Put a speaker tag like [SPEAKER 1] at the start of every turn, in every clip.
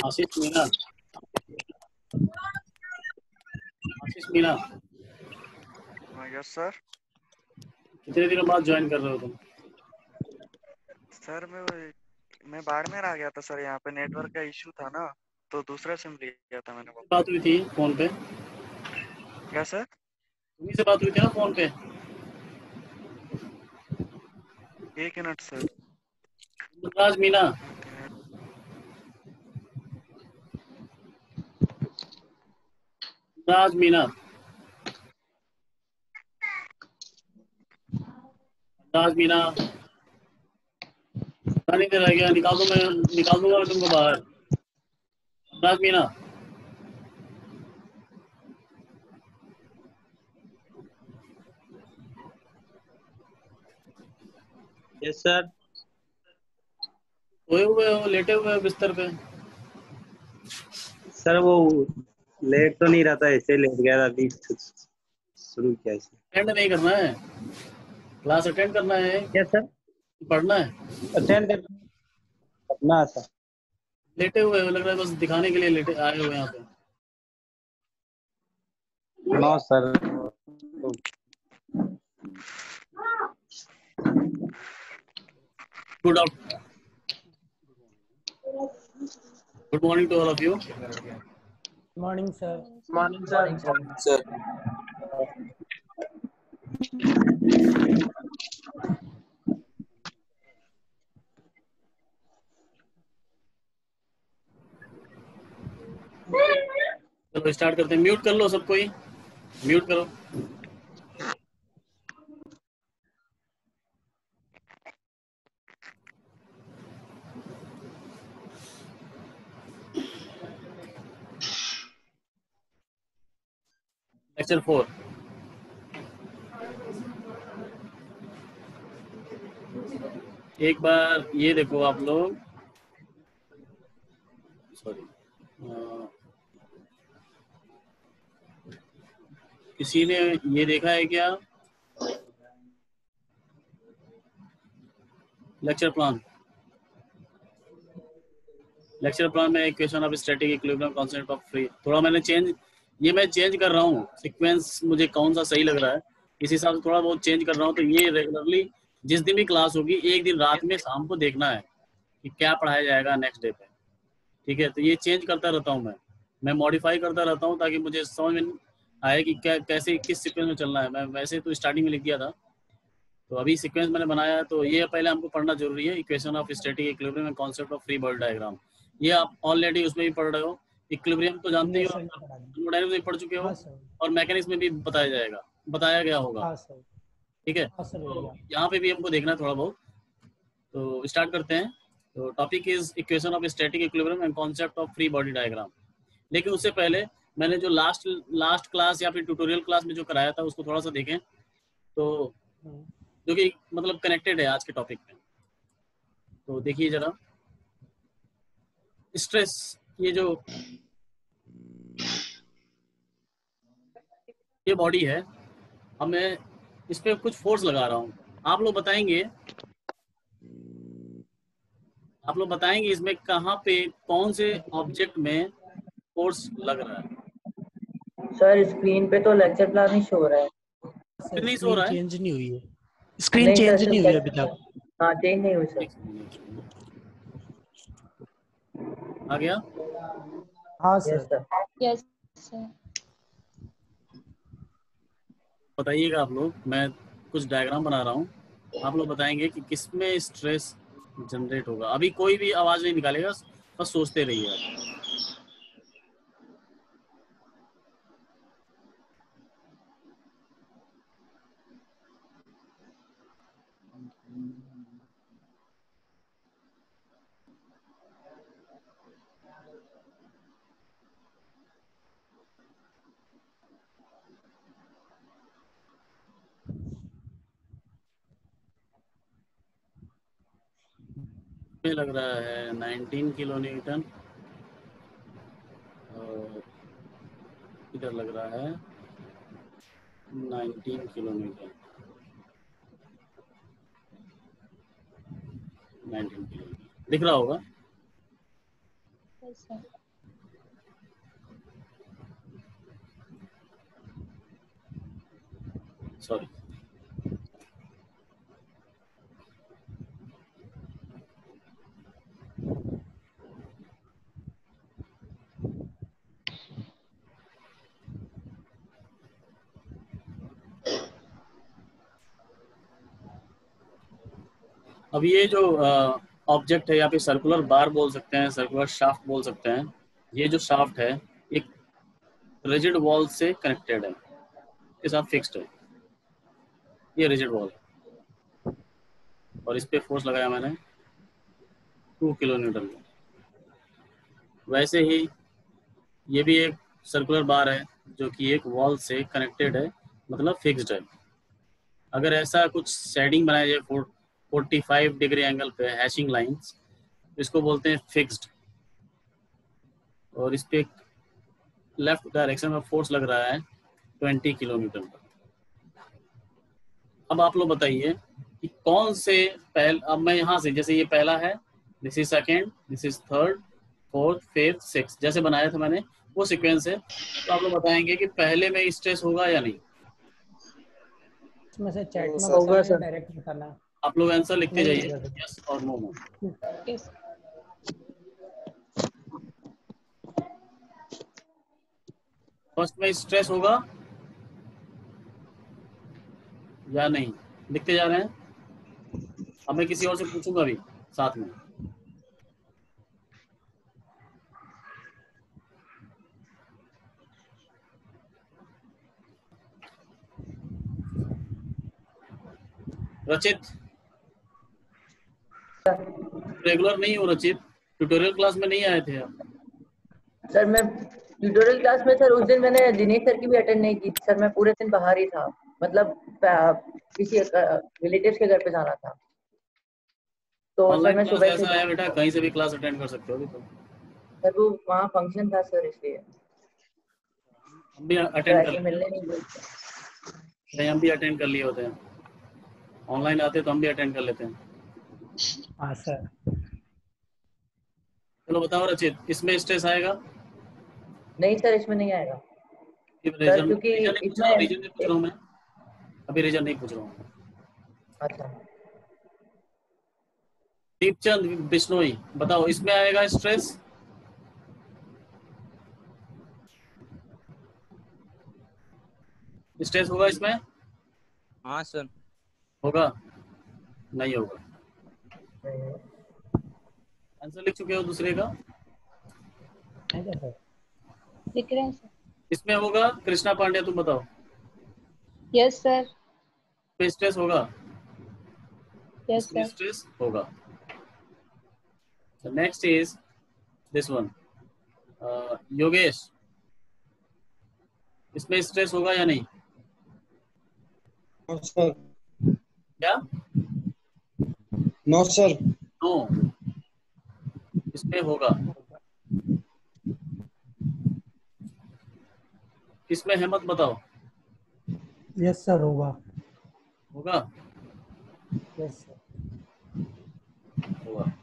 [SPEAKER 1] आशीष Meena, Ashish Meena,
[SPEAKER 2] yes sir.
[SPEAKER 1] कितने दिनों बाद ज्वाइन कर रहे हो तुम?
[SPEAKER 2] सर मैं बाड़मेर आ गया था सर, यहाँ पे नेटवर्क का इशू था ना, तो दूसरा सिम लिया था मैंने।
[SPEAKER 1] बात हुई थी फोन पे?
[SPEAKER 2] क्या सर?
[SPEAKER 1] तुम्ही से बात हुई थी ना फोन पे?
[SPEAKER 2] 1 मिनट सर।
[SPEAKER 1] मुमताज मीना, मुमताज मीना, मुमताज मीना, नहीं दे रहा क्या? निकाल दूंगा मैं तुमको बाहर। Mumtaz Meena,
[SPEAKER 3] yes sir.
[SPEAKER 1] सोए हुए हो, लेटे हुए हो बिस्तर पे?
[SPEAKER 3] सर वो लेट तो नहीं रहता, ऐसे लेट गया था, अभी शुरू किया इसे।
[SPEAKER 1] अटेंड नहीं करना है, क्लास अटेंड करना है,
[SPEAKER 3] यस सर।
[SPEAKER 1] पढ़ना है।
[SPEAKER 3] अटेंड करना है सर।
[SPEAKER 1] लेटे हुए हो, लग रहा है बस दिखाने के लिए लेटे आए हुए यहाँ पे।
[SPEAKER 3] No sir.
[SPEAKER 1] Good morning to all of you.
[SPEAKER 4] Morning sir.
[SPEAKER 3] Morning sir.
[SPEAKER 5] Sir
[SPEAKER 1] चलो स्टार्ट करते हैं। म्यूट कर लो सबको ही, म्यूट करो। लेक्चर 4। एक बार ये देखो आप लोग, सॉरी, किसी ने ये देखा है क्या लेक्चर प्लान? लेक्चर प्लान में equation of static equilibrium constant of free, थोड़ा मैंने मैं चेंज कर रहा हूँ सीक्वेंस, मुझे कौन सा सही लग रहा है इस हिसाब से थोड़ा बहुत चेंज कर रहा हूँ। तो ये रेगुलरली जिस दिन भी क्लास होगी, एक दिन रात में शाम को देखना है कि क्या पढ़ाया जाएगा नेक्स्ट डे पे, ठीक है? तो ये चेंज करता रहता हूँ मैं मॉडिफाई करता रहता हूँ ताकि मुझे समझ में आए कि क्या कैसे किस सीक्वेंस में चलना है। मैं वैसे तो स्टार्टिंग में लिख दिया था, तो अभी सीक्वेंस मैंने बनाया है। तो ये पहले हमको पढ़ना जरूरी है, equation of static equilibrium and concept of free body diagram. ये आप ऑलरेडी उसमें भी पढ़ रहे हो, इक्विलिब्रियम तो जानते ही हो, थर्मोडायनामिक्स में पढ़ चुके हो, और मैकेनिक्स में भी बताया गया होगा, ठीक है? तो यहाँ पे भी हमको देखना है थोड़ा बहुत। तो स्टार्ट करते हैं। तो topic is equation of static equilibrium and concept of free body diagram. लेकिन उससे पहले मैंने जो लास्ट क्लास या फिर ट्यूटोरियल क्लास में जो कराया था उसको थोड़ा सा देखें, तो जो कि मतलब कनेक्टेड है आज के टॉपिक में। तो देखिए जरा, स्ट्रेस, ये बॉडी है, अब मैं इस पे कुछ फोर्स लगा रहा हूँ। आप लोग बताएंगे इसमें कहाँ पे कौन से ऑब्जेक्ट में फोर्स लग रहा है?
[SPEAKER 6] सर स्क्रीन पे तो लेक्चर प्लान ही शो हो रहा है।
[SPEAKER 1] नहीं सो रहा है,
[SPEAKER 4] चेंज नहीं हुई है, स्क्रीन चेंज नहीं हुई अभी तक।
[SPEAKER 6] हाँ चेंज नहीं हुई सर।
[SPEAKER 1] आ गया?
[SPEAKER 4] हाँ सर।
[SPEAKER 7] Yes sir.
[SPEAKER 1] बताइएगा आप लोग, मैं कुछ डायग्राम बना रहा हूँ, आप लोग बताएंगे कि किसमें स्ट्रेस जनरेट होगा। अभी कोई भी आवाज नहीं निकालेगा, बस सोचते रहिए आप। लग रहा है 19 किलो न्यूटन, और इधर लग रहा है 19 किलो न्यूटन, 19 किलो दिख रहा होगा।
[SPEAKER 5] Yes, sir.
[SPEAKER 1] सॉरी, अब ये जो ऑब्जेक्ट है, या फिर सर्कुलर बार बोल सकते हैं, सर्कुलर शाफ्ट बोल सकते हैं, ये जो शाफ्ट है एक रिजिड वॉल से कनेक्टेड है, के साथ फिक्स्ड है, ये रिजिड वॉल, और इस पे फोर्स लगाया मैंने 2 किलो न्यूटन। वैसे ही ये भी एक सर्कुलर बार है जो कि एक वॉल से कनेक्टेड है, मतलब फिक्स्ड है। अगर ऐसा कुछ शेडिंग बनाया जाए 45 डिग्री एंगल पे, हैशिंग लाइंस, इसको बोलते हैं फिक्स्ड, और इस पे लेफ्ट डायरेक्शन में फोर्स लग रहा है 20 किलो न्यूटन का। अब आप लोग बताइए कि कौन से अब मैं यहाँ से, जैसे ये पहला है, this is second, this is third, fourth, fifth, six, जैसे बनाया था मैंने वो सीक्वेंस है, तो आप लोग बताएंगे कि पहले में स्ट्रेस होगा या नहीं।
[SPEAKER 4] इसमें से चैट में
[SPEAKER 6] होगा
[SPEAKER 4] बताना
[SPEAKER 6] सर।
[SPEAKER 4] डायरेक्ट बताना।
[SPEAKER 1] आप लोग आंसर लिखते
[SPEAKER 4] नहीं
[SPEAKER 1] जाइए,
[SPEAKER 4] होगा।
[SPEAKER 1] यस और नो में।
[SPEAKER 5] Yes.
[SPEAKER 1] फर्स्ट में स्ट्रेस होगा या नहीं, लिखते जा रहे हैं। अब मैं किसी और से पूछूंगा भी साथ में। रचित, रेगुलर नहीं हो रचित, ट्यूटोरियल क्लास में नहीं आए थे आप।
[SPEAKER 6] सर मैं ट्यूटोरियल क्लास में सर उस दिन मैंने दिनेश सर की भी अटेंड नहीं की सर, मैं पूरे दिन बाहर ही था, मतलब किसी रिलेटिव्स के घर पे जाना था, तो सर
[SPEAKER 1] ऑनलाइन
[SPEAKER 6] मैं
[SPEAKER 1] क्लास
[SPEAKER 6] सुबह से
[SPEAKER 1] ऐसा है बेटा, कहीं से भी क्लास अटेंड कर सकते हो अभी तो।
[SPEAKER 6] सर वो वहाँ फंक्शन था सर, इसलिए
[SPEAKER 1] हम भी
[SPEAKER 6] तो
[SPEAKER 1] अटेंड कर
[SPEAKER 6] ऐसे
[SPEAKER 1] लेते
[SPEAKER 6] मिलने नहीं गए।
[SPEAKER 1] हैं, हम भी अटेंड कर लिए होते हैं, ऑनलाइन आते तो हम भी अटेंड कर लेते हैं।
[SPEAKER 4] हाँ सर।
[SPEAKER 1] चलो बताओ रचित, इसमें स्ट्रेस आएगा?
[SPEAKER 6] नहीं सर इसमें नहीं आएगा
[SPEAKER 1] रीजन
[SPEAKER 6] क्योंकि
[SPEAKER 1] रीजन नहीं पूछ रहा हूँ, रीजन नहीं पूछ रहा हूँ मैं अभी, रीजन नहीं पूछ रहा हूँ।
[SPEAKER 6] अच्छा
[SPEAKER 1] दीपचंद बिश्नोई, बताओ इसमें आएगा स्ट्रेस? स्ट्रेस होगा इसमें?
[SPEAKER 7] हाँ सर।
[SPEAKER 1] होगा? नहीं होगा।
[SPEAKER 6] नहीं।
[SPEAKER 1] आंसर लिख चुके हो दूसरे का?
[SPEAKER 4] है क्या सर?
[SPEAKER 5] लिख रहे हैं सर।
[SPEAKER 1] इसमें होगा? कृष्णा पांड्या तुम बताओ,
[SPEAKER 5] Yes, sir.
[SPEAKER 1] इसमें स्ट्रेस होगा?
[SPEAKER 5] Yes,
[SPEAKER 1] इसमें
[SPEAKER 5] sir.
[SPEAKER 1] स्ट्रेस होगा। Next is this one, Yogesh, इसमें स्ट्रेस होगा या नहीं?
[SPEAKER 8] No sir.
[SPEAKER 1] क्या?
[SPEAKER 8] No sir.
[SPEAKER 1] नो, इसमें होगा। इसमें हिम्मत बताओ।
[SPEAKER 4] यस सर होगा।
[SPEAKER 1] होगा?
[SPEAKER 4] Yes sir.
[SPEAKER 1] होगा।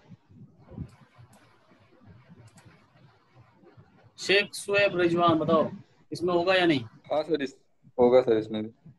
[SPEAKER 1] शेख सुएब रिजवान, बताओ इसमें होगा या नहीं?
[SPEAKER 9] हाँ सर, होगा सर इसमें।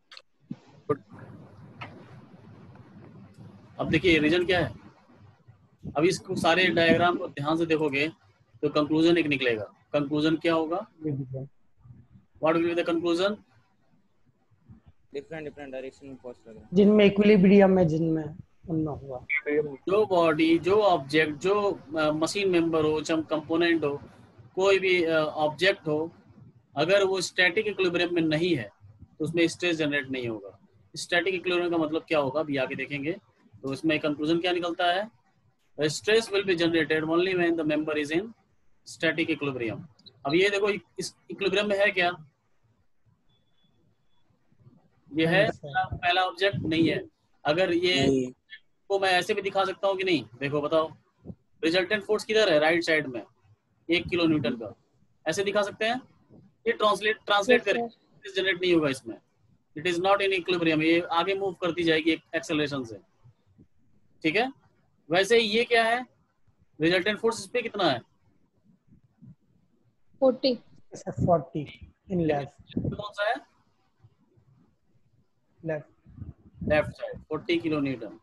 [SPEAKER 1] अब देखिए रीजन क्या है, अब इसको सारे डायग्राम को ध्यान से देखोगे तो कंक्लूजन एक निकलेगा। कंक्लूजन क्या होगा? What will be the conclusion?
[SPEAKER 7] Different different direction में फोर्स लग रहा है।
[SPEAKER 4] जिनमें इक्विलिब्रियम है, जिनमें उनमें होगा।
[SPEAKER 1] जो बॉडी, जो ऑब्जेक्ट, जो मशीन मेंबर हो, चाहे कंपोनेंट हो, कोई भी ऑब्जेक्ट हो, अगर वो स्टैटिक इक्विलिब्रियम में नहीं है तो उसमें स्ट्रेस जनरेट नहीं होगा। स्टैटिक इक्विलिब्रियम का मतलब क्या होगा अभी आगे देखेंगे। तो इसमें कंक्लूजन क्या निकलता है? Stress will be generated only when the member is in static equilibrium. अब ये देखो इस इक्विलिब्रियम में है क्या? ये है पहला ऑब्जेक्ट नहीं है। अगर ये को मैं ऐसे भी दिखा सकता हूँ कि नहीं, देखो बताओ, रिजल्टेंट फोर्स किधर है? राइट साइड में 1 किलो न्यूटन का, ऐसे दिखा सकते हैं। ये ट्रांसलेट
[SPEAKER 5] Yes,
[SPEAKER 1] करें, जनरेट नहीं होगा इसमें। It is not in equilibrium, ये आगे मूव करती जाएगी एक्सेलरेशन से, ठीक है। वैसे ये क्या है? रिजल्टेंट फोर्स इस पे कितना है?
[SPEAKER 5] 40.
[SPEAKER 4] सर 40 इन लेफ्ट
[SPEAKER 1] कौन सा है?
[SPEAKER 4] Left
[SPEAKER 1] left side 40 kilo newton.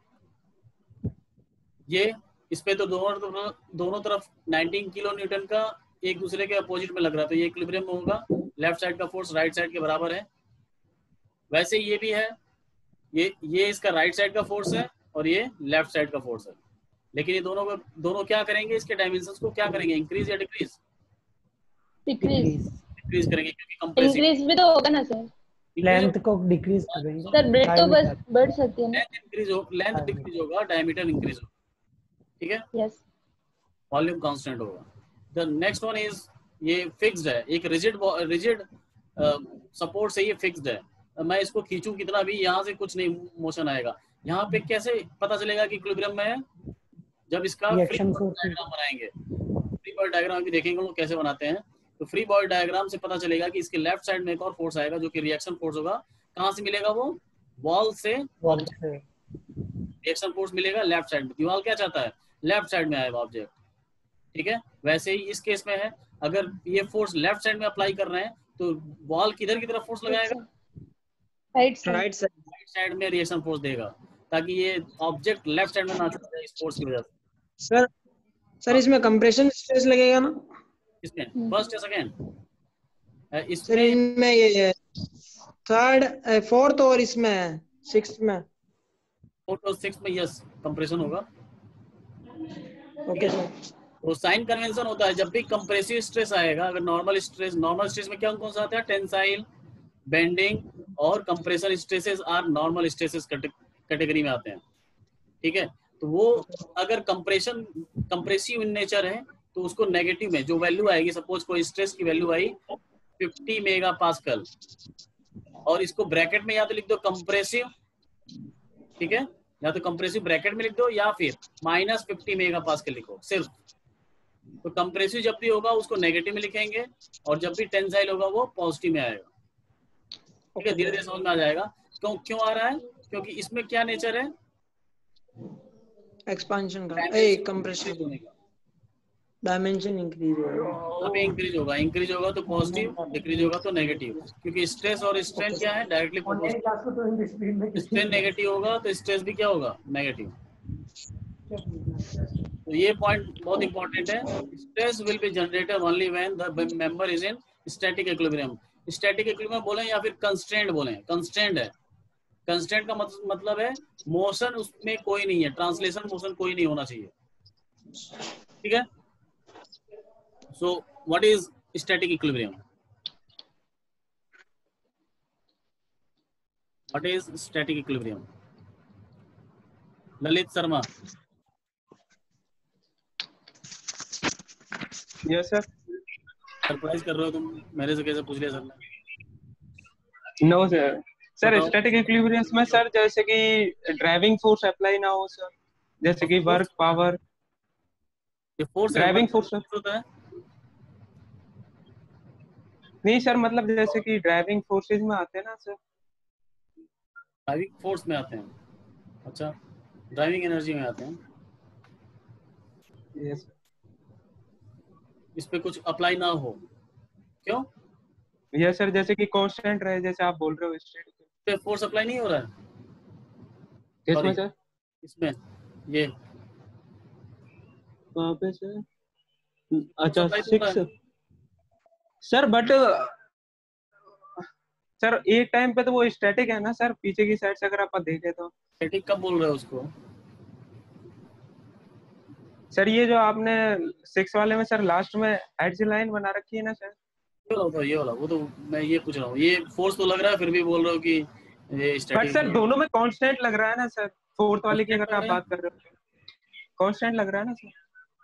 [SPEAKER 1] ये इस पे तो दोनों तरफ 19 किलो न्यूटन का एक दूसरे के अपोजिट में लग रहा है, तो ये इक्विलिब्रियम में होगा। लेफ्ट साइड का फोर्स राइट साइड के बराबर है। वैसे ये भी है, ये इसका राइट साइड का फोर्स है और ये लेफ्ट साइड का फोर्स है। लेकिन ये दोनों क्या करेंगे, इसके डायमेंशंस को क्या करेंगे, इंक्रीज या डिक्रीज?
[SPEAKER 5] डिक्रीज।
[SPEAKER 1] डिक्रीज करेंगे, क्योंकि कंप्रेसिव
[SPEAKER 5] इंक्रीज भी तो होगा ना सर?
[SPEAKER 4] लेंथ को डिक्रीज करेंगे
[SPEAKER 5] सर ब्रेड तो बस बढ़ सकती है ना?
[SPEAKER 1] लेंथ डिक्रीज होगा, डायमीटर इंक्रीज होगा। ठीक है,
[SPEAKER 5] यस।
[SPEAKER 1] वॉल्यूम कांस्टेंट होगा। द नेक्स्ट वन इज, ये फिक्स्ड है, एक रिजिड सपोर्ट से ये फिक्स्ड है। मैं इसको खींचूं कितना भी, यहाँ से कुछ नहीं मोशन आएगा। यहाँ पे कैसे पता चलेगा कि इक्विलिब्रियम में है? जब इसका फ्री बॉडी डायग्राम बनाएंगे, फ्री बॉडी डायग्राम भी देखेंगे लोग कैसे बनाते हैं। तो फ्री बॉडी डायग्राम से पता चलेगा कि इसके लेफ्ट साइड में एक और फोर्स आएगा जो कि रिएक्शन फोर्स होगा। कहाँ से मिलेगा वो? वॉल से रिएक्शन फोर्स मिलेगा लेफ्ट साइड में। दीवार क्या चाहता है? लेफ्ट साइड में आएगा ऑब्जेक्ट। ठीक है, वैसे ही इस केस में है, अगर ये फोर्स लेफ्ट साइड में अप्लाई कर रहे हैं तो वॉल किधर की तरफ फोर्स लगाएगा?
[SPEAKER 5] राइट
[SPEAKER 1] साइड में रिएक्शन फोर्स देगा, ताकि ये ऑब्जेक्ट लेफ्ट साइड में ना चला जाए इस फोर्स की वजह से।
[SPEAKER 8] सर इसमें कंप्रेशन स्ट्रेस लगेगा ना?
[SPEAKER 1] इसमें फर्स्ट या सेकंड?
[SPEAKER 8] इसमें ये थर्ड, फोर्थ और इसमें सिक्स्थ में।
[SPEAKER 1] फोर्थ और सिक्स्थ में यस कंप्रेशन होगा।
[SPEAKER 8] Okay sir.
[SPEAKER 1] तो साइन कन्वेंशन होता है, जब भी कंप्रेसिव स्ट्रेस आएगा, अगर नॉर्मल स्ट्रेस में क्या कौन सा आता है? टेंसाइल, बेंडिंग और compression stresses are normal stresses category में आते हैं। ठीक है, तो वो अगर कंप्रेसिव इन नेचर है तो उसको नेगेटिव में जो वैल्यू आएगी, सपोज कोई स्ट्रेस की वैल्यू आई 50 मेगा पास्कल, और इसको ब्रैकेट में या तो लिख दो कंप्रेसिव, ठीक है, या तो कंप्रेसिव ब्रैकेट में लिख दो या फिर -50 मेगा पास्कल लिखो सिर्फ। तो कंप्रेसिव जब भी होगा उसको नेगेटिव में लिखेंगे, और जब भी टेंसाइल होगा वो पॉजिटिव में आएगा। ठीक है, धीरे धीरे समझ में आ जाएगा क्यों आ रहा है, क्योंकि इसमें क्या नेचर है?
[SPEAKER 8] एक्सपेंशन का, कंप्रेशन
[SPEAKER 1] होने का,
[SPEAKER 8] डायमेंशन इंक्रीज होगा।
[SPEAKER 1] अभी इंक्रीज होगा तो पॉजिटिव, डिक्रीज होगा तो नेगेटिव, क्योंकि स्ट्रेस और स्ट्रेन क्या है? Directly proportional. स्ट्रेन नेगेटिव होगा तो स्ट्रेस भी क्या होगा? नेगेटिव। तो ये पॉइंट बहुत इंपॉर्टेंट है। Stress will be generated only when the member is in static equilibrium. Static equilibrium बोलें या फिर कंस्ट्रेंट बोलें, कंस्ट्रेंट है। कंस्ट्रेंट का मतलब है मोशन उसमें कोई नहीं है, ट्रांसलेशन मोशन कोई नहीं होना चाहिए। ठीक है, so what is static equilibrium? What is static equilibrium? Lalit Sharma.
[SPEAKER 10] Yes sir.
[SPEAKER 1] Surprise कर रहे हो तुम, मेरे से कैसे पूछ लिया सर ने?
[SPEAKER 10] No sir. Sir static equilibrium में सर जैसे कि ड्राइविंग फोर्स अप्लाई ना हो सर, जैसे कि वर्क पावर,
[SPEAKER 1] ये फोर्स
[SPEAKER 10] ड्राइविंग फोर्स
[SPEAKER 1] होता है।
[SPEAKER 10] नहीं सर, मतलब जैसे कि ड्राइविंग फोर्सेज में आते हैं ना सर।
[SPEAKER 1] ड्राइविंग फोर्स में आते हैं, अच्छा, ड्राइविंग एनर्जी में आते हैं।
[SPEAKER 10] यस।
[SPEAKER 1] इस पे कुछ अप्लाई ना हो, क्यों?
[SPEAKER 10] यस सर, जैसे कि कांस्टेंट रहे, जैसे आप बोल रहे हो स्टैटिक
[SPEAKER 1] पे फोर्स अप्लाई नहीं हो रहा है।
[SPEAKER 10] किसमें सर?
[SPEAKER 1] इसमें ये
[SPEAKER 10] कहाँ पे सर? अच्छा 6 सर, बट सर एक टाइम पे तो वो स्टैटिक है ना सर, पीछे की साइड से अगर आप देखें तो।
[SPEAKER 1] स्टैटिक कब बोल रहे हो उसको?
[SPEAKER 10] सर ये जो आपने 6 वाले में सर लास्ट में एडज लाइन बना रखी है ना सर,
[SPEAKER 1] ये वाला वो तो मैं ये पूछ रहा हूँ, ये फोर्स तो लग रहा है फिर भी बोल रहे हो कि ये स्टैटिक।
[SPEAKER 10] बट सर दोनों में कांस्टेंट लग रहा है ना सर, फोर्थ वाले की अगर आप बात कर रहे हो कांस्टेंट लग रहा है ना सर।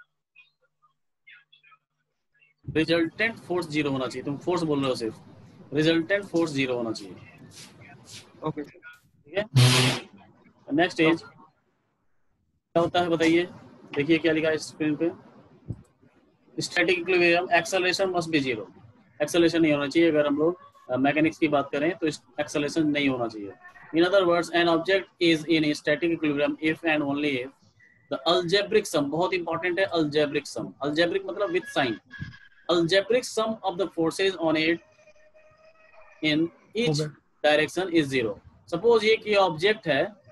[SPEAKER 1] रिजल्टेंट फोर्स 0 होना चाहिए, तुम फोर्स बोल रहे हो सिर्फ, रिजल्टेंट फोर्स 0 होना चाहिए।
[SPEAKER 10] ओके
[SPEAKER 1] ठीक है, नेक्स्ट स्टेज क्या होता है बताइए? देखिए क्या लिखा है स्क्रीन पे, static equilibrium acceleration must be 0। Acceleration नहीं होना चाहिए। अगर हम लोग मैकेनिक्स की बात करें तो एक्सेलरेशन नहीं होना चाहिए। In other words, an object is in static equilibrium if and only if the algebraic sum, बहुत इंपॉर्टेंट है अलजेब्रिक सम, अलजेब्रिक मतलब with sign, algebraic sum of the forces on it in each direction is 0. Suppose ये कि object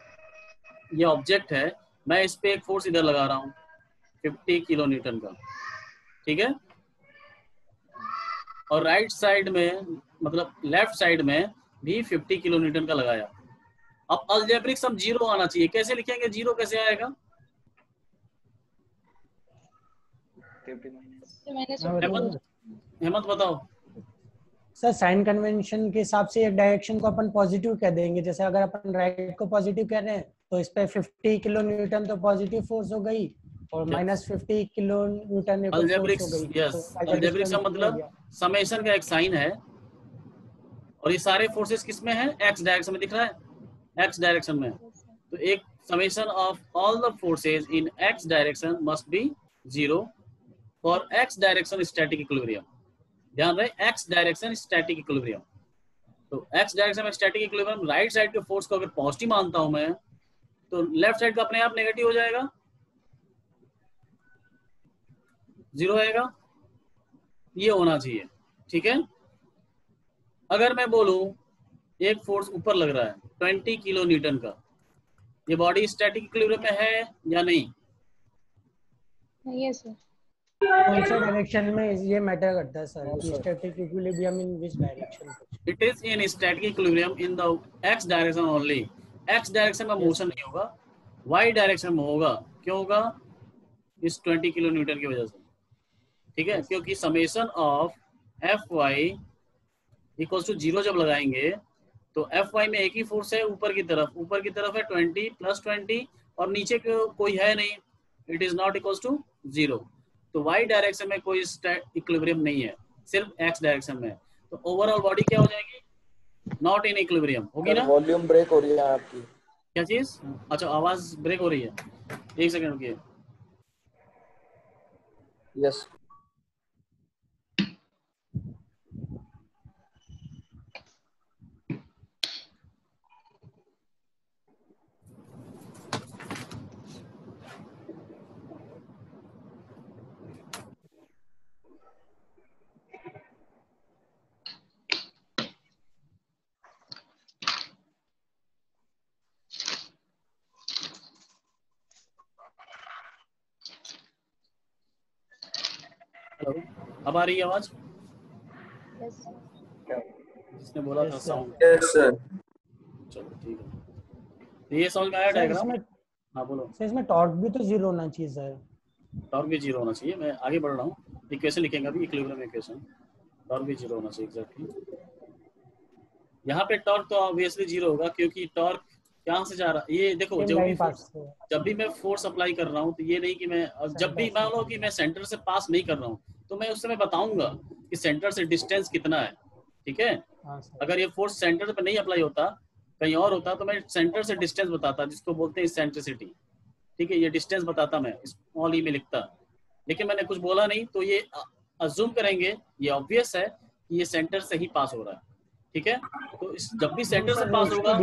[SPEAKER 1] है, मैं इस पे एक फोर्स इधर लगा रहा हूँ 50 किलो न्यूटन का, ठीक है, और राइट साइड में मतलब लेफ्ट साइड में भी 50 किलो न्यूटन का लगाया। अब अलजेब्रिक सम 0 आना चाहिए, कैसे लिखेंगे? 0 कैसे आएगा? हेमंत बताओ।
[SPEAKER 4] सर साइन कन्वेंशन के हिसाब से एक डायरेक्शन को अपन पॉजिटिव कह देंगे, जैसे अगर अपन राइट को पॉजिटिव कह रहे हैं तो इस पे 50 किलो न्यूटन तो पॉजिटिव फोर्स हो गई और minus 50 kilo newton
[SPEAKER 1] algebraic, yes, algebraic का मतलब समेशन का एक साइन है, और ये सारे फोर्सेस किस में है? एक्स डायरेक्शन में दिख रहा है, एक्स डायरेक्शन में। तो एक summation of all the forces in x direction must be 0 for x direction static equilibrium. ध्यान रहे, एक्स डायरेक्शन स्टैटिक इक्विलिब्रियम। तो एक्स डायरेक्शन में स्टैटिक इक्विलिब्रियम, राइट साइड के फोर्स को अगर पॉजिटिव मानता हूं मैं, तो लेफ्ट साइड का अपने आप नेगेटिव हो जाएगा, 0 आएगा, ये होना चाहिए, ठीक है। अगर मैं बोलूं एक फोर्स ऊपर लग रहा है 20 किलो न्यूटन का, ये बॉडी स्टैटिक इक्विलिब्रियम में है या नहीं?
[SPEAKER 5] नहीं है सर।
[SPEAKER 4] कौन सा डायरेक्शन में ये मैटर करता है sir, static equilibrium in which direction?
[SPEAKER 1] It is in static equilibrium in the x direction only. X direction में मोशन नहीं होगा, वाई डायरेक्शन में होगा। क्यों होगा? इस 20 किलो न्यूटन की वजह से, ठीक है, क्योंकि summation of F y equal to 0 जब लगाएंगे तो एफ वाई में एक ही फोर्स है ऊपर की तरफ है 20 प्लस 20 और नीचे कोई है नहीं, it is not equal to 0। तो वाई डायरेक्शन में कोई इक्विलिब्रियम नहीं है, सिर्फ एक्स डायरेक्शन में। तो ओवरऑल बॉडी क्या हो जाएगी? नॉट इन इक्विलिब्रियम होगी ना।
[SPEAKER 11] वॉल्यूम ब्रेक हो रही है आपकी।
[SPEAKER 1] क्या चीज? अच्छा, आवाज ब्रेक हो रही है, एक सेकंड रुकिए।
[SPEAKER 11] यस
[SPEAKER 1] हेलो, अब आ रही है आवाज?
[SPEAKER 5] यस
[SPEAKER 1] जिसने बोला था साउंड।
[SPEAKER 11] Yes sir.
[SPEAKER 1] चलो ठीक है, तो ये समझ में आया डायग्राम? हाँ बोलो।
[SPEAKER 4] सर इसमें टॉर्क भी तो 0 होना चाहिए सर।
[SPEAKER 1] टॉर्क भी 0 होना चाहिए, मैं आगे बढ़ रहा हूँ, इक्वेशन लिखेंगे अभी, इक्विलिब्रियम इक्वेशन। टॉर्क भी 0 होना चाहिए एग्जैक्टली। यहाँ पे टॉर्क तो ऑब्वियसली 0 होगा, क्योंकि टॉर्क कहाँ से जा रहा है? ये देखो, जब भी मैं फोर्स अप्लाई कर रहा हूँ तो ये नहीं कि मैं, जब भी मान लो कि मैं सेंटर से पास नहीं कर रहा हूँ तो मैं उस समय बताऊंगा कि सेंटर से डिस्टेंस कितना है, ठीक है। अगर ये फोर्स सेंटर पे नहीं अप्लाई होता, कहीं और होता, तो मैं सेंटर से डिस्टेंस बताता, जिसको बोलते हैं सेंट्रिसिटी, ठीक है। ये डिस्टेंस बताता, मैं स्मॉल ई में लिखता, लेकिन मैंने कुछ बोला नहीं, तो ये अज्यूम करेंगे, ये ऑब्वियस है कि ये सेंटर से ही पास हो रहा है, ठीक है। तो जब भी सेंटर से पास होगा,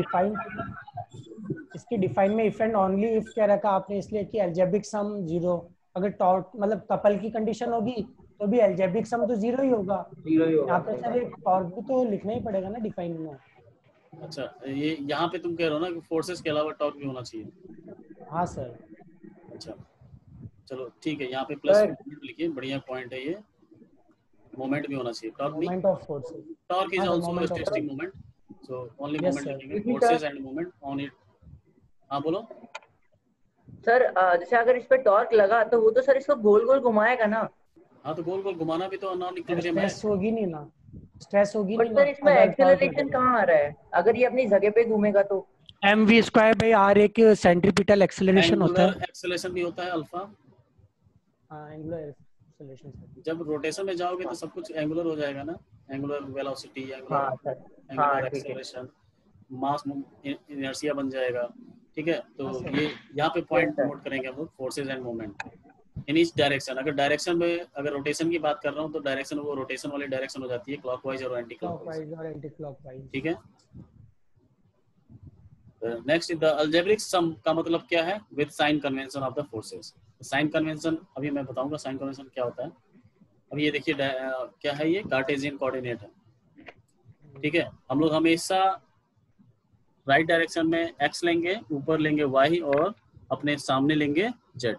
[SPEAKER 4] इसकी डिफाइन में इफ एंड ओनली इफ क्या रखा आपने, इसलिए कि अलजेब्रिक सम 0। अगर टॉर्क मतलब कपल की कंडीशन होगी तो भी अलजेब्रिक सम तो 0 ही होगा। यहाँ पे सर एक टॉर्क भी तो लिखना ही पड़ेगा ना डिफाइन में।
[SPEAKER 1] अच्छा, ये यहाँ पे तुम कह रहे हो ना कि फोर्सेस के अलावा टॉर्क भी होना चाहिए?
[SPEAKER 4] हाँ सर।
[SPEAKER 1] अच्छा चलो ठीक है, यहाँ पे प्लस लिखिए, बढ़िया पॉइंट है ये। मोमेंट भी होना चाहिए, torque
[SPEAKER 4] moment of force.
[SPEAKER 1] Torque is also a static moment, so only moment लिखेंगे, forces and moment on it। हाँ बोलो
[SPEAKER 6] सर। जैसे अगर इस पे टॉर्क लगा तो वो तो सर इसको गोल गोल घुमाएगा ना।
[SPEAKER 1] हाँ, तो गोल गोल घुमाना भी तो नॉन इक्विलिब्रियम है।
[SPEAKER 4] स्ट्रेस होगी नहीं ना, स्ट्रेस होगी नहीं।
[SPEAKER 6] सर इसमें एक्सेलरेशन कहाँ आ रहा है अगर ये अपनी जगह पे घूमेगा तो?
[SPEAKER 4] mv²/r एक सेंट्रीपिटल एक्सेलरेशन होता है।
[SPEAKER 1] एक्सेलरेशन भी होता है अल्फा।
[SPEAKER 4] हाँ, एंगुलर एक्सेलरेशन।
[SPEAKER 1] जब रोटेशन में जाओगे तो सब कुछ एंगुलर हो जाएगा ना, angular velocity, angular acceleration, mass inertia बन जाएगा, ठीक है। तो ये यहाँ पे पॉइंट नोट करेंगे हम लोग, forces and moment in each direction. अगर डायरेक्शन में, अगर रोटेशन की बात कर रहा हूँ तो डायरेक्शन वो रोटेशन वाली डायरेक्शन हो जाती है, क्लॉकवाइज और एंटी क्लॉकवाइज, ठीक है। नेक्स्ट द अलजेब्रिक सम का मतलब क्या है? With sign convention of the forces. Sign convention अभी मैं बताऊंगा, साइन कन्वेंशन क्या होता है। अब ये देखिए क्या है, ये कार्टेशियन कोऑर्डिनेट है, ठीक है। हम लोग हमेशा राइट डायरेक्शन में एक्स लेंगे, ऊपर लेंगे वाई और अपने सामने लेंगे जेड।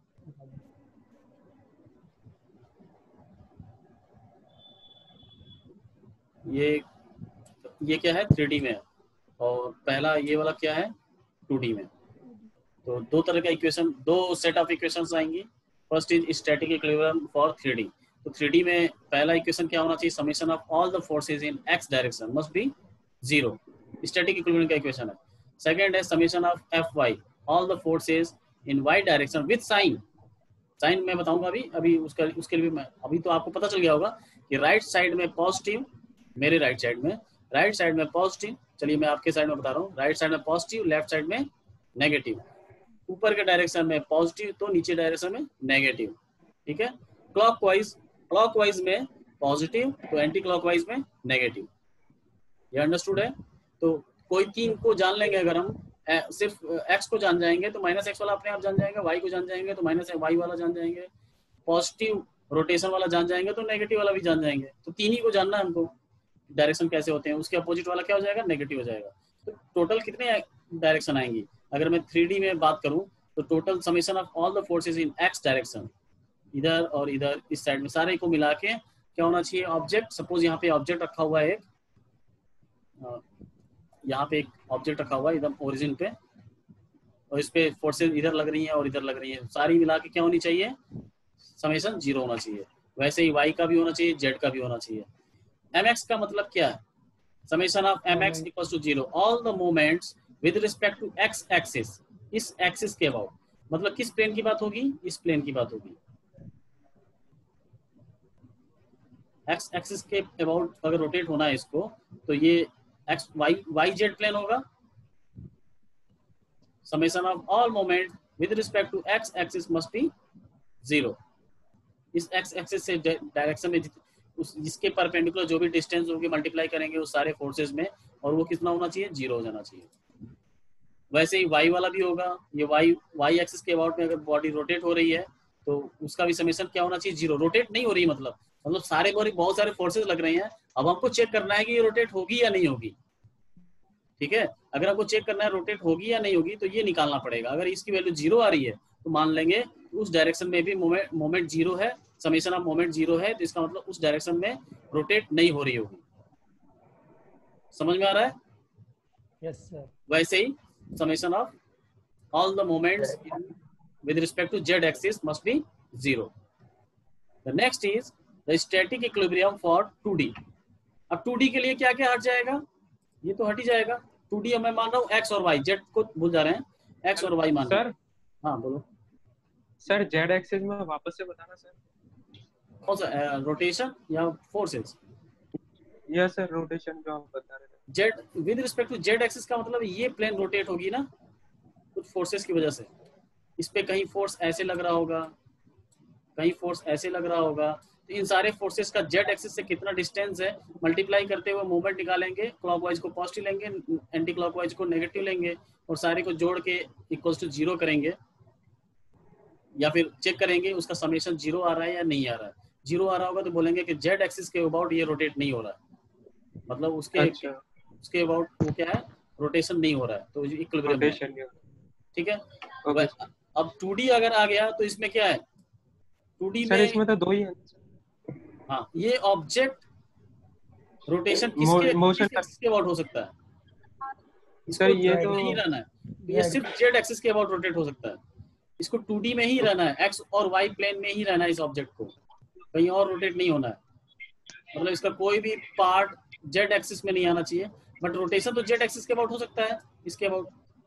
[SPEAKER 1] ये क्या है 3D में, और पहला ये वाला क्या है 2D में। तो दो तरह का इक्वेशन, दो सेट ऑफ इक्वेशंस आएंगी। First is static equilibrium for 3D। तो 3D में पहला इक्वेशन क्या होना चाहिए, summation of all the forces in x direction must be 0, static equilibrium का इक्वेशन है। सेकंड है summation of Fy all the forces in y direction with sign. Sign मैं बताऊंगा अभी उसके लिए मैं अभी तो आपको पता चल गया होगा कि राइट साइड में पॉजिटिव, मेरे राइट साइड में पॉजिटिव, चलिए मैं आपके साइड में बता रहा हूँ, राइट साइड में पॉजिटिव, लेफ्ट साइड में नेगेटिव। ऊपर के डायरेक्शन में पॉजिटिव तो नीचे डायरेक्शन में नेगेटिव, ठीक है। क्लॉकवाइज में पॉजिटिव तो एंटी क्लॉकवाइज में नेगेटिव। ये अंडरस्टूड है। तो कोई तीन को जान लेंगे, अगर हम सिर्फ एक्स को जान जाएंगे तो माइनस एक्स वाला अपने आप जान जाएंगे, वाई को जान जाएंगे तो माइनस वाई वाला जान जाएंगे, पॉजिटिव रोटेशन वाला जान जाएंगे तो नेगेटिव वाला भी जान जाएंगे। तो तीन ही को जानना है हमको, डायरेक्शन कैसे होते हैं। उसके अपोजिट वाला क्या हो जाएगा, नेगेटिव हो जाएगा। तो टोटल कितने डायरेक्शन आएंगी, अगर मैं 3D में बात करूं तो total summation of all the forces in x direction, इधर और इधर इस साइड में सारे को मिला के क्या होना चाहिए, ऑब्जेक्ट। सपोज यहाँ पे ऑब्जेक्ट रखा हुआ है एक, यहाँ पे एक ऑब्जेक्ट रखा हुआ है एकदम ओरिजिन पे, और इस पे फोर्सेस इधर लग रही हैं और इधर लग रही हैं, सारी मिला के क्या होनी चाहिए, समेशन 0 होना चाहिए। वैसे ही वाई का भी होना चाहिए, जेड का भी होना चाहिए। mx का मतलब क्या है, summation of mx equals to 0 all the moments with respect to x axis. इस एक्सिस के अबाउट, मतलब किस प्लेन की बात होगी, इस प्लेन की बात होगी। एक्स एक्सिस के अबाउट अगर रोटेट होना है इसको, तो ये एक्स वाई जेड प्लेन होगा। Summation of all moment with respect to x axis must be 0। इस एक्स एक्सिस से डायरेक्शन में जिसके परपेंडिकुलर जो भी डिस्टेंस होगी मल्टीप्लाई करेंगे उस सारे फोर्सेस में, और वो कितना होना चाहिए, 0 हो जाना चाहिए। वैसे ही वाई वाला भी होगा, ये वाई एक्सिस के अबाउट में अगर बॉडी रोटेट हो रही है तो उसका भी समेशन क्या होना चाहिए, 0। रोटेट नहीं हो रही मतलब सारे बहुत सारे फोर्सेस लग रहे हैं। अब हमको चेक करना है कि ये रोटेट होगी या नहीं होगी, ठीक है। अगर आपको चेक करना है रोटेट होगी या नहीं होगी तो ये निकालना पड़ेगा। अगर इसकी वैल्यू 0 आ रही है तो मान लेंगे उस डायरेक्शन में भी मोमेंट 0 है, समेशन ऑफ मोमेंट 0 है, तो इसका मतलब उस डायरेक्शन में रोटेट नहीं हो रही होगी। समझ में आ रहा है?
[SPEAKER 4] Yes sir.
[SPEAKER 1] वैसे ही summation of all the moments with respect to z axis must be 0। The next is the static equilibrium for 2D। अब 2D के लिए क्या क्या हट जाएगा, ये तो हट ही जाएगा। 2D मैं मान रहा हूँ एक्स और वाई, जेड को भूल जा रहे हैं, एक्स और वाई मान रहे हैं। हाँ बोलो
[SPEAKER 10] सर। जेड एक्सिस में वापस से बताना सर,
[SPEAKER 1] कौन सा, रोटेशन या फोर्सेस?
[SPEAKER 10] यस सर, रोटेशन जो आप बता रहे थे।
[SPEAKER 1] Z with respect to z axis का मतलब ये प्लेन रोटेट होगी ना कुछ फोर्सेस की वजह से। इस पे कहीं फोर्स ऐसे लग रहा होगा, कहीं फोर्स ऐसे लग रहा होगा, तो इन सारे फोर्सेस का जेड एक्सिस से कितना डिस्टेंस है मल्टीप्लाई करते हुए मोमेंट निकालेंगे। क्लॉकवाइज को पॉजिटिव लेंगे, एंटी क्लॉकवाइज को नेगेटिव लेंगे, और सारे को जोड़ के इक्वल्स टू 0 करेंगे, या फिर चेक करेंगे उसका समेशन 0 आ रहा है या नहीं आ रहा है। 0 आ रहा होगा तो बोलेंगे कि जेड एक्सिस के अबाउट ये रोटेट नहीं हो रहा है, मतलब उसके अबाउट वो क्या है, रोटेशन नहीं हो रहा है, तो इक्विलिब्रियम, ठीक है। अब 2D अगर आ गया तो इसमें क्या है, 2D में
[SPEAKER 10] इसमें तो 2 ही है।
[SPEAKER 1] हाँ, ये ऑब्जेक्ट रोटेशन किसके अबाउट हो सकता है, इसको ये तो नहीं रहना है, ये सिर्फ जेड एक्सिस के अबाउट रोटेट हो सकता है। इसको 2D में ही रहना है, एक्स और वाई प्लेन में ही रहना है इस ऑब्जेक्ट को, कहीं और रोटेट नहीं होना है। मतलब इसका कोई भी पार्ट जेड एक्सिस में नहीं आना चाहिए, बट रोटेशन तो जेड एक्सिस के अबाउट हो सकता है, इसके अबाउट,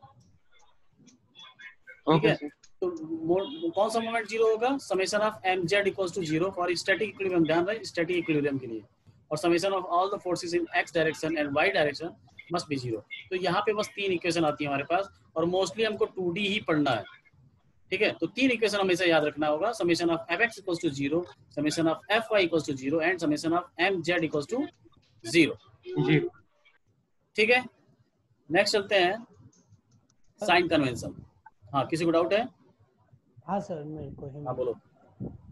[SPEAKER 1] ठीक है। तो कौन सा मोमेंट 0 होगा, summation of m z equals to 0 for static equilibrium. ध्यान रहे, स्टैटिक इक्विलिब्रियम के लिए, और summation of all the forces in x direction and y direction must be 0। तो यहाँ पे बस 3 इक्वेशन आती है हमारे पास, और मोस्टली हमको 2D ही पढ़ना है, ठीक है। तो 3 इक्वेशन हमेशा याद रखना होगा, summation of fx equals to 0, summation of fy equals to 0 and summation of mz equals to 0, ठीक है। नेक्स्ट चलते हैं साइन कन्वेंशन। हाँ, किसी को डाउट है?
[SPEAKER 4] हाँ सर, मेरे को ही।
[SPEAKER 1] हाँ बोलो।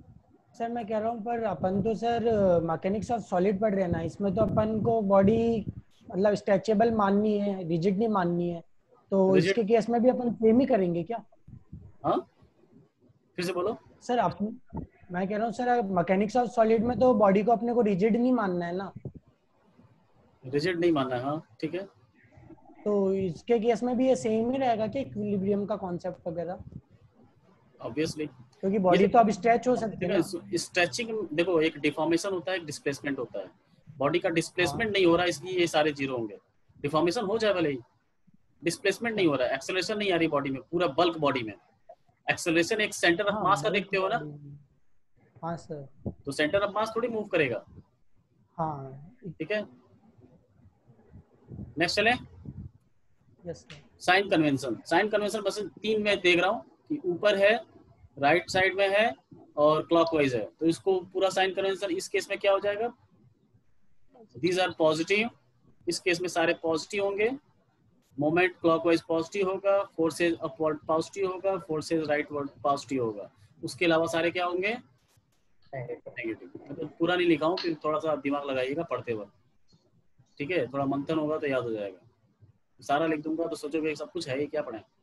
[SPEAKER 4] सर मैं कह रहा हूँ पर अपन तो सर मैकेनिक्स ऑफ सॉलिड पढ़ रहे हैं ना, इसमें तो अपन को बॉडी मतलब स्ट्रेचेबल माननी है, रिजिड नहीं माननी है, तो
[SPEAKER 1] Rigid-
[SPEAKER 4] इसके केस में भी अपन सेम ही करेंगे क्या?
[SPEAKER 1] हाँ फिर से बोलो।
[SPEAKER 4] सर मैं कह रहा हूँ सर मैकेनिक्स ऑफ सॉलिड में तो बॉडी को अपने को रिजिड नहीं मानना है ना,
[SPEAKER 1] रिजिड नहीं मानना है, हाँ ठीक है।
[SPEAKER 4] तो इसके केस में भी ये सेम ही रहेगा कि इक्विलिब्रियम का कॉन्सेप्ट वगैरह,
[SPEAKER 1] ऑब्वियसली
[SPEAKER 4] क्योंकि बॉडी तो अब स्ट्रेच हो सकती है ना।
[SPEAKER 1] स्ट्रेचिंग देखो, एक डिफॉर्मेशन होता है, एक डिस्प्लेसमेंट होता है। बॉडी का डिस्प्लेसमेंट नहीं हो रहा, इसलिए ये सारे जीरो होंगे। डिफॉर्मेशन हो जाए भले ही, डिस्प्लेसमेंट नहीं हो रहा है, एक्सेलरेशन नहीं आ रही बॉडी में, पूरा बल्क बॉडी में। एक्सेलरेशन एक सेंटर ऑफ मास का देखते हो ना,
[SPEAKER 4] हाँ सर,
[SPEAKER 1] तो सेंटर ऑफ मास थोड़ी मूव करेगा।
[SPEAKER 4] हाँ
[SPEAKER 1] ठीक है, नेक्स्ट चले।
[SPEAKER 4] Yes sir.
[SPEAKER 1] Sign convention, sign convention बस 3 में देख रहा हूँ कि ऊपर है, राइट साइड में है और क्लॉकवाइज है, तो इसको पूरा साइन कन्वेंशन इस केस में क्या हो जाएगा, दीज आर पॉजिटिव, इस केस में सारे पॉजिटिव होंगे। मोमेंट क्लॉकवाइज पॉजिटिव होगा, फोर्सेज अपवर्ड पॉजिटिव होगा, फोर्सेज राइटवर्ड पॉजिटिव होगा, उसके अलावा सारे क्या होंगे, नेगेटिव। मतलब पूरा नहीं लिखा हूँ, फिर थोड़ा सा दिमाग लगाइएगा पढ़ते वक्त, ठीक है, थोड़ा मंथन होगा तो याद हो जाएगा। सारा लिख दूंगा तो सोचोगे सब कुछ है, ये क्या पढ़े।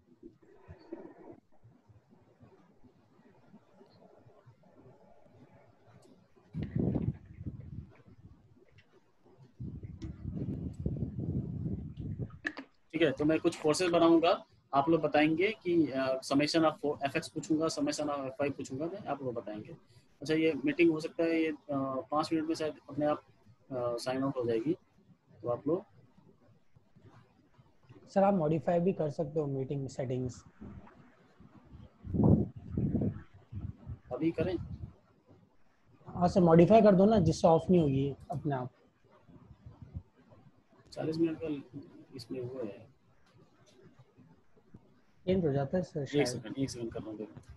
[SPEAKER 1] ठीक है, तो मैं कुछ फोर्सेस बनाऊंगा, आप लोग बताएंगे कि समेशन ऑफ एफएक्स पूछूंगा, समेशन ऑफ एफवाई पूछूंगा मैं, आप लोग बताएंगे। अच्छा, ये मीटिंग हो सकता है ये 5 मिनट में शायद अपने आप साइन आउट हो जाएगी, तो आप लोग
[SPEAKER 4] सर आप मॉडिफाई भी कर सकते हो मीटिंग सेटिंग्स।
[SPEAKER 1] अभी करें?
[SPEAKER 4] हाँ सर, मॉडिफाई कर दो ना, जिससे ऑफ नहीं होगी अपने आप।
[SPEAKER 1] 40 मिनट का इसमें हुआ है,
[SPEAKER 4] चेंज हो जाता है सर शायद।
[SPEAKER 1] एक सेकंड कर रहा हूँ, देखो।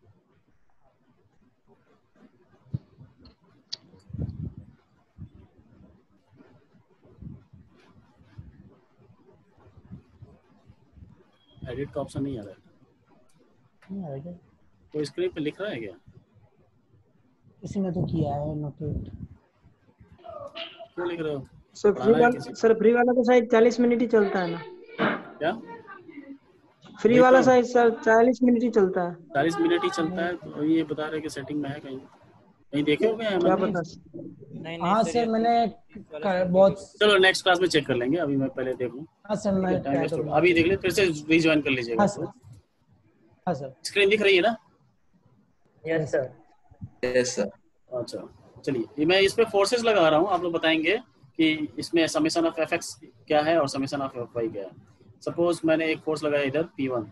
[SPEAKER 1] एडिट का ऑप्शन नहीं आ रहा है,
[SPEAKER 4] नहीं आ रहा क्या?
[SPEAKER 1] तो स्क्रीन पे लिख रहा है क्या?
[SPEAKER 4] इसी में तो किया है नोटेट।
[SPEAKER 1] क्यों लिख रहे हो?
[SPEAKER 8] सर फ्री वाला तो शायद 40 मिनट ही चलता है ना?
[SPEAKER 1] क्या
[SPEAKER 8] फ्री वाला शायद सर 40 मिनट ही चलता है।
[SPEAKER 1] 40 मिनट ही चलता है, तो ये बता रहे कि सेटिंग में है कहीं, कहीं देखे हो गए?
[SPEAKER 8] क्या पता।
[SPEAKER 4] हाँ सर, मैंने बहुत।
[SPEAKER 1] चलो नेक्स्ट क्लास में चेक कर लेंगे, अभी मैं पहले देख लूं।
[SPEAKER 4] हाँ सर, मैं ट्राई करूंगा।
[SPEAKER 1] अभी देख ले, फिर से रीजॉइन कर लीजिएगा।
[SPEAKER 4] हाँ सर, हाँ सर।
[SPEAKER 1] स्क्रीन दिख रही है ना?
[SPEAKER 6] Yes sir,
[SPEAKER 11] yes sir.
[SPEAKER 1] अच्छा चलिए, ये मैं इस पे फोर्सेस लगा रहा हूँ, आप लोग बताएंगे कि इसमें समेशन ऑफ एफएक्स क्या है और समेशन ऑफ एफवाई क्या है। सपोज मैंने एक फोर्स लगाया इधर P1,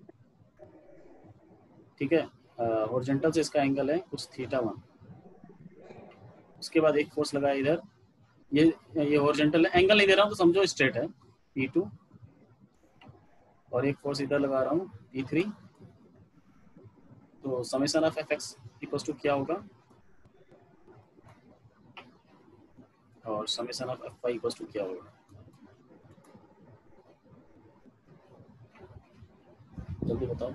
[SPEAKER 1] ठीक है, हॉरिजॉन्टल से इसका एंगल है कुछ θ1। उसके बाद एक फोर्स लगाया इधर, ये हॉरिजॉन्टल है, एंगल नहीं दे रहा हूँ तो समझो स्ट्रेट है, P2। और एक फोर्स इधर लगा रहा हूँ P3। तो summation of FX equals to क्या होगा, और summation of FY equals to क्या होगा, जल्दी बताओ।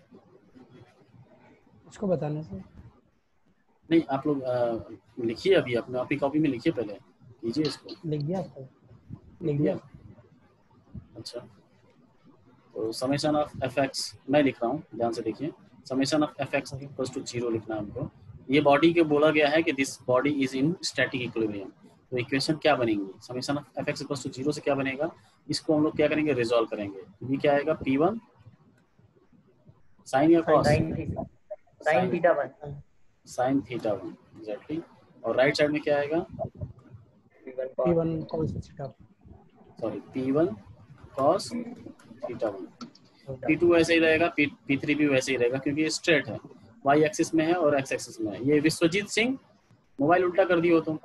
[SPEAKER 4] इसको बताने से
[SPEAKER 1] नहीं, आप लोग लिखिए, अभी अपने अपनी कॉपी में लिखिए, पहले कीजिए इसको।
[SPEAKER 4] लिख दिया सर, लिख दिया।
[SPEAKER 1] अच्छा, तो समेशन ऑफ एफएक्स मैं लिख रहा हूँ, ध्यान से देखिए। Summation of FX equals to 0 लिखना है हमको। ये बॉडी के बोला गया है कि this body is in static equilibrium, तो इक्वेशन क्या बनेगी, summation of FX equals to 0 से क्या बनेगा, इसको हम लोग क्या करेंगे, रिजॉल्व करेंगे। ये क्या आएगा, P1 साइन या कॉस,
[SPEAKER 6] साइन θ1,
[SPEAKER 1] साइन θ1 एग्जैक्टली। और राइट साइड में क्या आएगा,
[SPEAKER 4] P1 cos theta,
[SPEAKER 1] sorry P1 cos θ1। P2 वैसे ही रहेगा, P3 भी वैसे ही रहेगा, क्योंकि ये स्ट्रेट है, वाई एक्सिस में है और एक्स एक्सिस में है। ये विश्वजीत सिंह, मोबाइल उल्टा कर दियो तुम।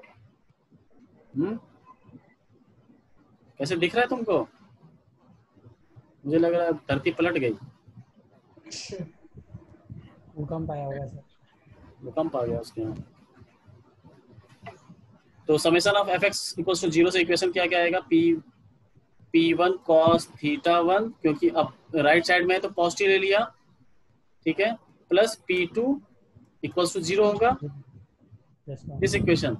[SPEAKER 1] कैसे दिख रहा है तुमको? मुझे लग रहा है धरती पलट गई।
[SPEAKER 4] भूकंप आया होगा सर।
[SPEAKER 1] भूकंप आ गया उसके यहाँ। तो summation of FX equals to 0 से इक्वेशन क्या क्या आएगा, P1 cos θ1, क्योंकि अब राइट साइड में है तो पॉजिटिव ले लिया, ठीक है, प्लस P2 इक्वल्स टू 0 होगा दिस इक्वेशन।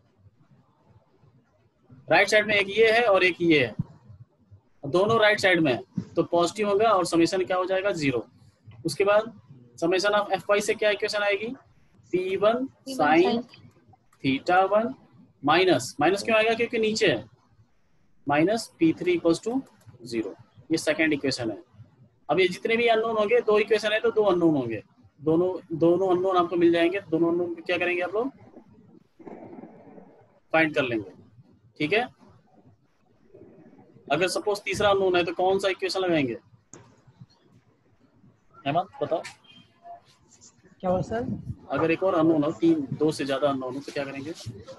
[SPEAKER 1] राइट साइड में एक ये है और एक ये है, दोनों राइट साइड में है, तो पॉजिटिव होगा और समेशन क्या हो जाएगा 0। उसके बाद समेशन ऑफ fy से क्या इक्वेशन आएगी, p1 sin θ1 माइनस क्यों आएगा, क्योंकि नीचे है, माइनस p3 इक्वल्स टू 0। ये सेकेंड इक्वेशन है। अब ये जितने भी अननोन होंगे, दो इक्वेशन है तो दो अननोन होंगे, दोनों अननोन आपको मिल जाएंगे। दोनों अननोन को क्या करेंगे आप लोग, फाइंड कर लेंगे, ठीक है। अगर सपोज तीसरा अननोन है तो कौन सा इक्वेशन लगाएंगे, हेमंत बताओ।
[SPEAKER 4] क्या हुआ सर?
[SPEAKER 1] अगर एक और अननोन हो, दो से ज्यादा अननोन हो तो क्या करेंगे?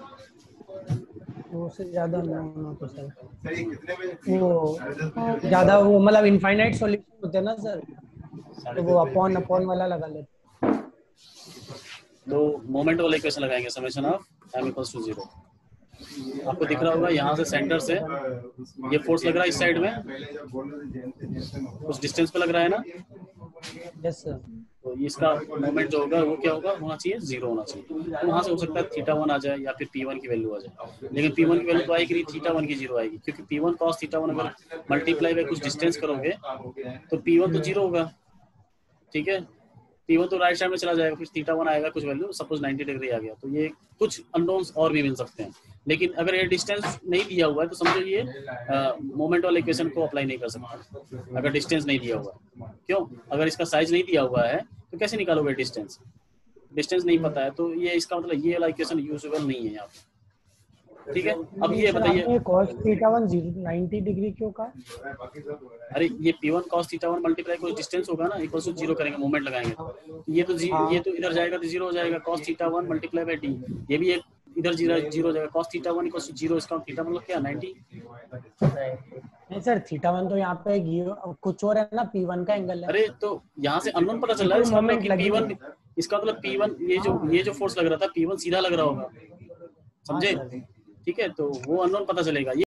[SPEAKER 4] दो से ज्यादा अननोन हो तो सर वो ज्यादा वो मतलब इनफाइनाइट सॉल्यूशन होते हैं ना सर, तो वो अपॉन वाला लगा लेते।
[SPEAKER 1] तो मोमेंट वाला इक्वेशन लगाएंगे, summation of m equals to 0। आपको दिख रहा होगा यहाँ से सेंटर से ये फोर्स लग रहा है इस साइड में, कुछ डिस्टेंस पे लग रहा है ना।
[SPEAKER 4] Yes sir.
[SPEAKER 1] तो इसका मोमेंट जो होगा वो क्या होना चाहिए, 0 होना चाहिए। तो वहाँ से हो सकता है θ1 आ जाए या फिर p1 की वैल्यू आ जाए, लेकिन p1 की वैल्यू तो आएगी नहीं, θ1 की 0 आएगी, क्योंकि p1 cos θ1 अगर मल्टीप्लाई बाय कुछ डिस्टेंस करोगे तो p1 तो 0 होगा, ठीक है। p1 तो राइट साइड में चला जाएगा, फिर θ1 आएगा कुछ वैल्यू, सपोज 90 डिग्री आ गया, तो ये कुछ अननोन्स और भी मिल सकते हैं। लेकिन अगर ये डिस्टेंस नहीं दिया हुआ है तो समझो ये मोमेंट वाले इक्वेशन को अप्लाई नहीं कर सकता अगर डिस्टेंस नहीं दिया हुआ है। क्यों? अगर इसका साइज नहीं दिया हुआ है तो कैसे निकालोगे डिस्टेंस नहीं पता है, तो ये इसका मतलब ये वाला इक्वेशन यूजेबल नहीं है यहाँ पे, ठीक है। अब ये बताइए
[SPEAKER 4] cos θ1 90 डिग्री क्यों का?
[SPEAKER 1] अरे ये p1 cos θ1 मल्टीप्लाई कोई डिस्टेंस होगा ना, इक्वल टू 0 करेंगे, मोमेंट लगाएंगे तो ये तो इधर जाएगा तो 0 हो जाएगा, cos θ1 मल्टीप्लाई बाय d, ये भी एक इधर 0 हो जाएगा, cos θ1 इक्वल टू 0, इसका थीटा मतलब क्या 90।
[SPEAKER 4] नहीं सर, θ1 तो यहाँ पे कुछ और है ना, p1 का एंगल है।
[SPEAKER 1] अरे तो यहाँ से अननोन पता चल रहा है, इसका मतलब p1 ये जो फोर्स लग रहा था p1 सीधा लग रहा होगा, समझे, ठीक है। तो वो अननोन पता चलेगा,